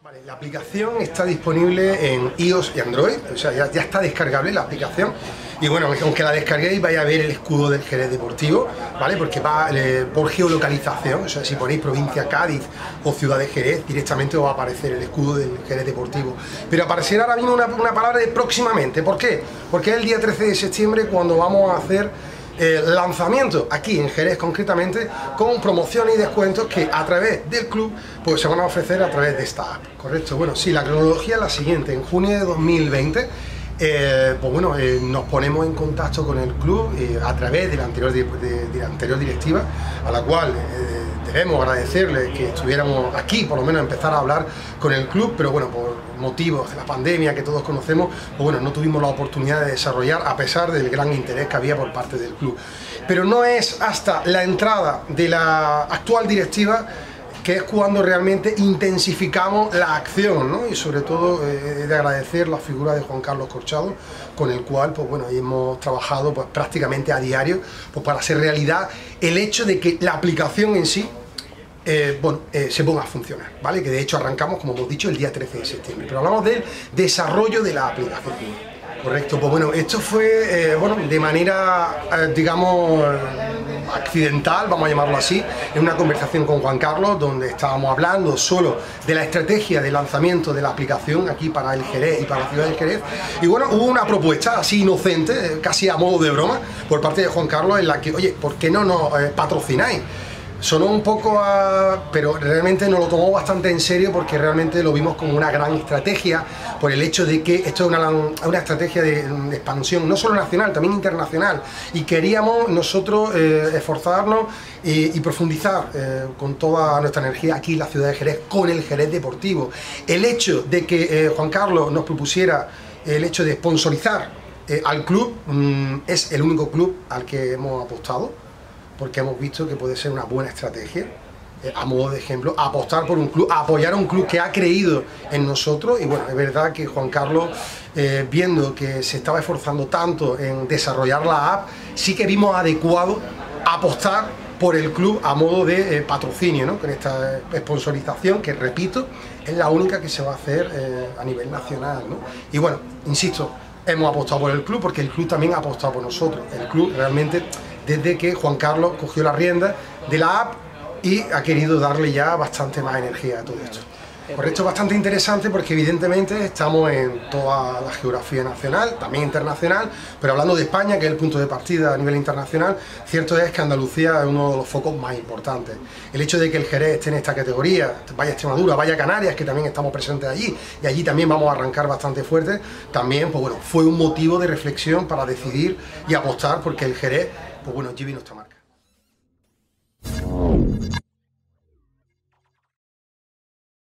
Vale, la aplicación está disponible en iOS y Android, o sea, ya está descargable la aplicación. Y bueno, aunque la descarguéis vais a ver el escudo del Jerez Deportivo, ¿vale? Porque va por geolocalización, o sea, si ponéis provincia Cádiz o ciudad de Jerez, directamente os va a aparecer el escudo del Jerez Deportivo. Pero aparecerá ahora mismo una palabra de próximamente. ¿Por qué? Porque es el día 13 de septiembre cuando vamos a hacer lanzamiento aquí en Jerez concretamente, con promociones y descuentos que a través del club pues se van a ofrecer a través de esta app, ¿correcto? Bueno, sí, la cronología es la siguiente. En junio de 2020 pues bueno, nos ponemos en contacto con el club a través de la anterior directiva, a la cual debemos agradecerle que estuviéramos aquí, por lo menos empezar a hablar con el club, pero bueno, por motivos de la pandemia que todos conocemos, pues bueno, no tuvimos la oportunidad de desarrollar a pesar del gran interés que había por parte del club. Pero no es hasta la entrada de la actual directiva que es cuando realmente intensificamos la acción, ¿no? Y sobre todo de agradecer la figura de Juan Carlos Corchado, con el cual pues bueno, hemos trabajado pues prácticamente a diario pues para hacer realidad el hecho de que la aplicación en sí se ponga a funcionar, ¿vale? Que de hecho arrancamos, como hemos dicho, el día 13 de septiembre, pero hablamos del desarrollo de la aplicación. Correcto, pues bueno, esto fue bueno, de manera, digamos, accidental, vamos a llamarlo así, en una conversación con Juan Carlos, donde estábamos hablando solo de la estrategia de lanzamiento de la aplicación aquí para el Jerez y para la ciudad del Jerez. Y bueno, hubo una propuesta así inocente, casi a modo de broma, por parte de Juan Carlos, en la que, oye, ¿por qué no nos patrocináis? Sonó un poco pero realmente nos lo tomó bastante en serio porque realmente lo vimos como una gran estrategia por el hecho de que esto es una estrategia de expansión no solo nacional, también internacional, y queríamos nosotros esforzarnos y profundizar con toda nuestra energía aquí en la ciudad de Jerez con el Jerez Deportivo. El hecho de que Juan Carlos nos propusiera el hecho de sponsorizar al club, es el único club al que hemos apostado, porque hemos visto que puede ser una buena estrategia, a modo de ejemplo, apostar por un club, apoyar a un club que ha creído en nosotros. Y bueno, es verdad que Juan Carlos, viendo que se estaba esforzando tanto en desarrollar la app, sí que vimos adecuado apostar por el club a modo de patrocinio, ¿no? Con esta sponsorización que, repito, es la única que se va a hacer a nivel nacional, ¿no? Y bueno, insisto, hemos apostado por el club porque el club también ha apostado por nosotros. El club realmente, desde que Juan Carlos cogió la rienda de la app y ha querido darle ya bastante más energía a todo esto. Correcto, bastante interesante porque evidentemente estamos en toda la geografía nacional, también internacional, pero hablando de España, que es el punto de partida a nivel internacional, cierto es que Andalucía es uno de los focos más importantes. El hecho de que el Jerez esté en esta categoría, vaya Extremadura, vaya Canarias, que también estamos presentes allí, y allí también vamos a arrancar bastante fuerte, también pues bueno, fue un motivo de reflexión para decidir y apostar porque el Jerez, pues bueno, lleve nuestra marca.